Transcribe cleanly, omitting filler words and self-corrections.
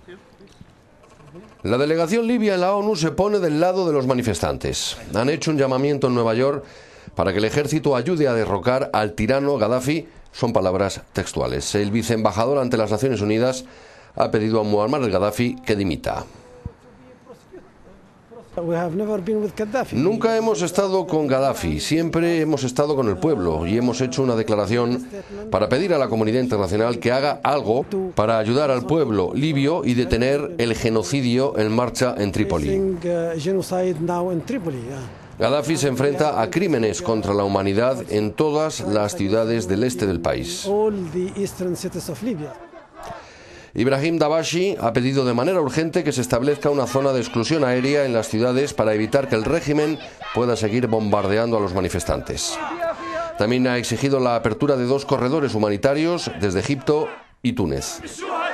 La delegación libia en la ONU se pone del lado de los manifestantes. Han hecho un llamamiento en Nueva York para que el ejército ayude a derrocar al tirano Gaddafi. Son palabras textuales. El viceembajador ante las Naciones Unidas ha pedido a Muammar al-Gaddafi que dimita. Nunca hemos estado con Gaddafi, siempre hemos estado con el pueblo y hemos hecho una declaración para pedir a la comunidad internacional que haga algo para ayudar al pueblo libio y detener el genocidio en marcha en Trípoli. Gaddafi se enfrenta a crímenes contra la humanidad en todas las ciudades del este del país. Ibrahim Dabashi ha pedido de manera urgente que se establezca una zona de exclusión aérea en las ciudades para evitar que el régimen pueda seguir bombardeando a los manifestantes. También ha exigido la apertura de 2 corredores humanitarios desde Egipto y Túnez.